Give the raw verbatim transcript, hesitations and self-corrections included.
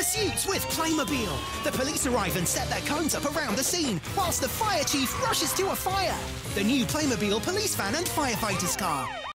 pursuits with Playmobil. The police arrive and set their cones up around the scene, whilst the fire chief rushes to a fire. The new Playmobil police van and firefighters car.